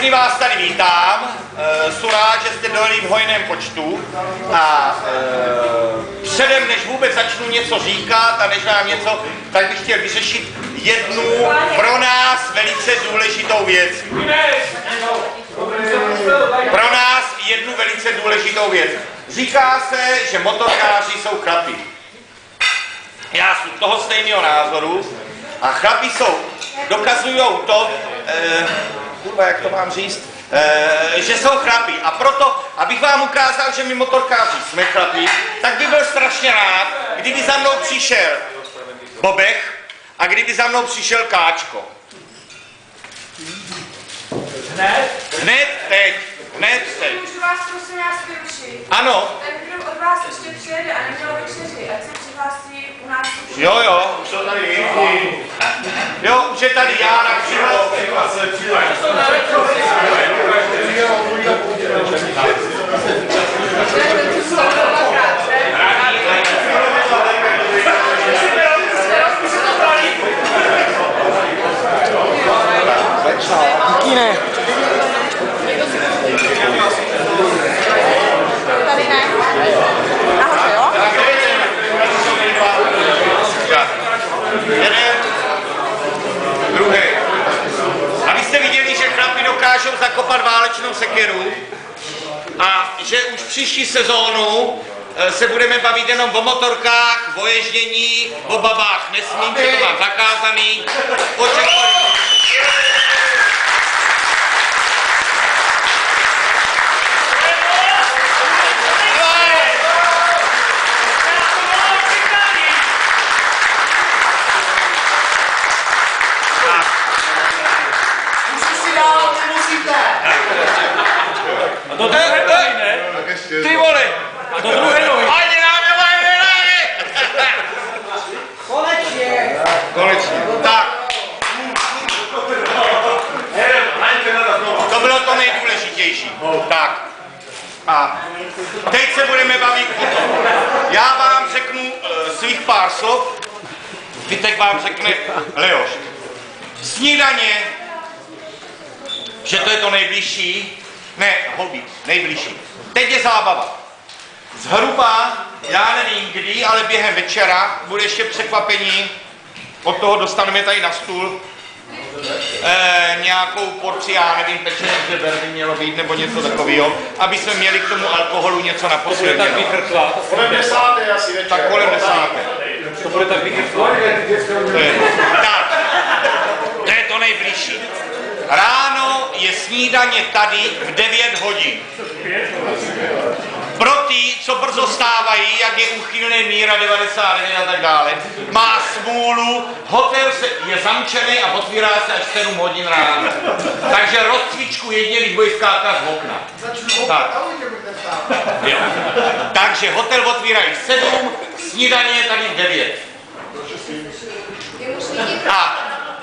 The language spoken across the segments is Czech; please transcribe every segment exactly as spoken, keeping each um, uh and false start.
Všechny vás tady vítám, e, jsem rád, že jste dojeli v hojném počtu a e, předem, než vůbec začnu něco říkat a než vám něco, tak bych chtěl vyřešit jednu pro nás velice důležitou věc. Pro nás jednu velice důležitou věc. Říká se, že motorkáři jsou chlapi. Já jsem toho stejného názoru a chlapi jsou, dokazujou to, e, kurva, jak to mám říct, e, že jsou chlapi. A proto, abych vám ukázal, že my motorkáři jsme chlapi, tak bych byl strašně rád, kdyby za mnou přišel Bobek a kdyby za mnou přišel Káčko. Hned? Hned teď. Hned teď. Můžu vás prosím vás vyrušit? Ano. Ten, kdo od vás ještě přijede a neměl večeři, ať se přihlásí u nás už. Jo, jo, už to tady je. Jo, už je tady Jána přihlásí. Kine. Tady ne. Nahoře, jo? Jeden, druhý. A vy jste viděli, že chlapi dokážou zakopat válečnou sekeru a že už příští sezónu se budeme bavit jenom o motorkách, o ježdění, o babách nesmím, že to mám zakázaný. Očekávám. A do druhé nohy, ne? Ty vole! A do druhé nohy. Ani nám nemáme rádi! Konečně. Konečně. Tak. To bylo to nejdůležitější. Tak. A teď se budeme bavit o tom. Já vám řeknu uh, svých pár slov. Vítek vám řekne Leoš. Snídaně, že to je to nejbližší. Ne, hobby, nejbližší. Teď je zábava. Zhruba, já nevím kdy, ale během večera bude ještě překvapení. Od toho dostaneme tady na stůl e, nějakou porci, já nevím, pečené žeber by mělo být, nebo něco takového, aby jsme měli k tomu alkoholu něco na poslední. Tak vychrtlá. Kolem desáté asi večer. Tak kolem desáté. To bude tak vychrtlá. To je, tak, to je to nejbližší. Ráno je snídaně tady v devět hodin. Pro ty, co brzo stávají, jak je úchylný míra devadesát devět a tak dále, má smůlu, hotel se, je zamčený a otvírá se až sedm hodin ráno. Takže rozcvičku jedně, když budeš skákat z okna. Tak. Jo. Takže hotel otvírají v sedm, snídaně je tady v devět. A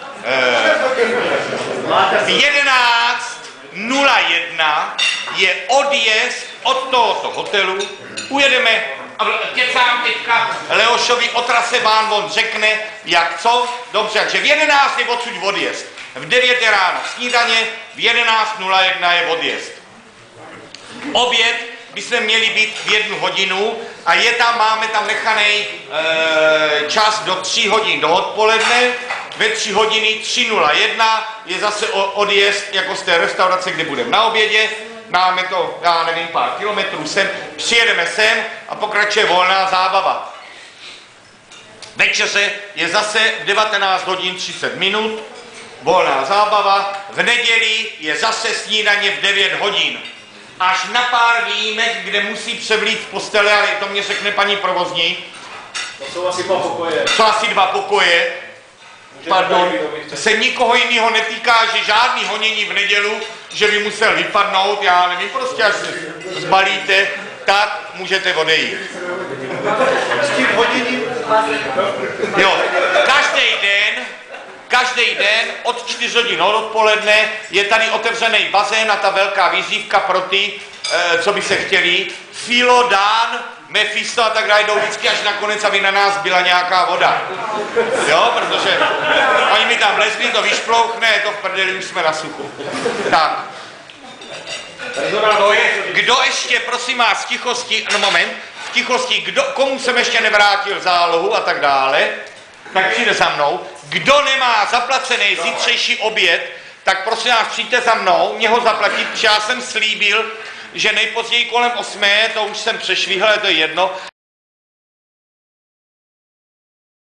v jedenáct nula jedna je odjezd od tohoto hotelu. Ujedeme, a kecám teďka Leošovi o trase vám on řekne, jak co. Dobře, takže v jedenáct je odsud odjezd. V devět je ráno snídaně, v jedenáct nula jedna je odjezd. Oběd bychom měli být v jednu hodinu a je tam, máme tam nechaný e, čas do tří hodin do odpoledne. Ve tři hodiny tři nula jedna je zase odjezd jako z té restaurace, kde budeme na obědě. Máme to, já nevím, pár kilometrů sem, přijedeme sem a pokračuje volná zábava. Večeře je zase devatenáct hodin třicet minut, volná zábava. V neděli je zase snídaně v devět hodin. Až na pár výjimek, kde musí převlít v postele, ale to mě řekne paní provozní. To jsou asi dva pokoje. To asi dva pokoje. Pardon, se nikoho jiného netýká, že žádný honění v nedělu, že by musel vypadnout, já nevím, prostě až se zbalíte, tak můžete odejít. S tím honěním? Jo, každý den, každý den od čtyř hodin od odpoledne je tady otevřený bazén a ta velká výzívka pro ty, co by se chtěli. Filo, Dan, Mephisto a tak dále jdou vždycky až nakonec, aby na nás byla nějaká voda. Jo, protože oni mi tam lezli, to vyšplouchne, je to v prdeli, už jsme na suchu. Tak, To je, kdo ještě, prosím vás, v tichosti, no moment, v tichosti, kdo, komu jsem ještě nevrátil zálohu a tak dále, tak přijde za mnou. Kdo nemá zaplacený zítřejší oběd, tak prosím vás, přijďte za mnou, mě ho zaplatit, protože já jsem slíbil, že nejpozději kolem osmé, to už jsem přešvihl, ale to je jedno,